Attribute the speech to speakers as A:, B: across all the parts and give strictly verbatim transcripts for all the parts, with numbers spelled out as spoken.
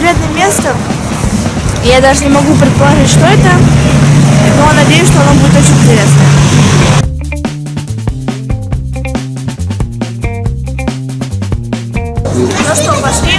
A: запретным местом. Я даже не могу предположить, что это, но надеюсь, что оно будет очень интересно. Ну что, пошли?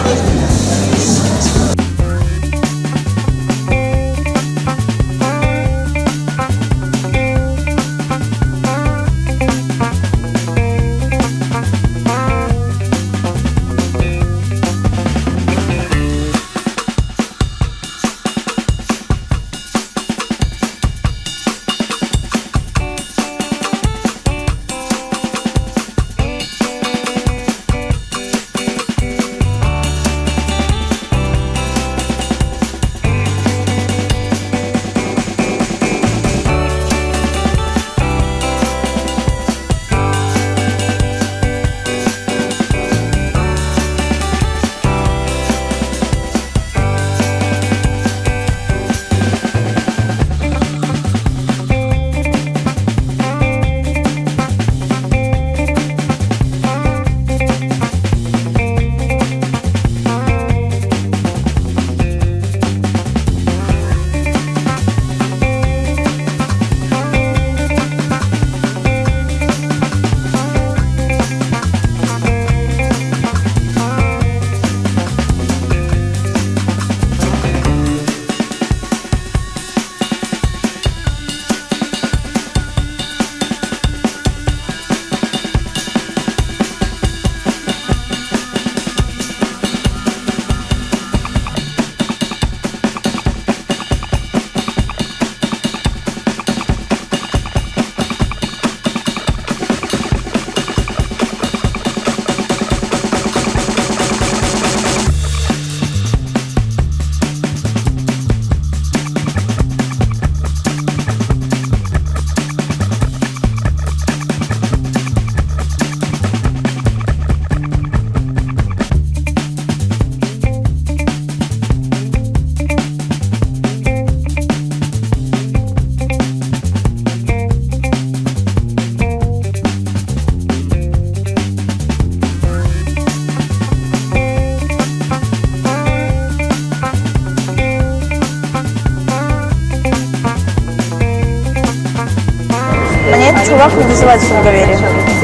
A: Мне этот чувак не вызывает доверия.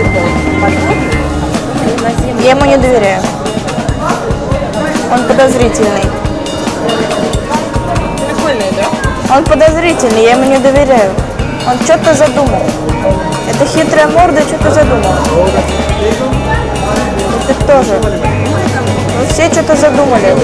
A: Я ему не доверяю. Он подозрительный.
B: Прикольный, да?
A: Он подозрительный, я ему не доверяю. Он что-то задумал. Это хитрая морда что-то задумал. И ты тоже. Вы все что-то задумали.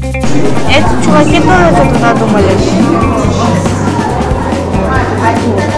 A: Эти чуваки тоже что-то надумали.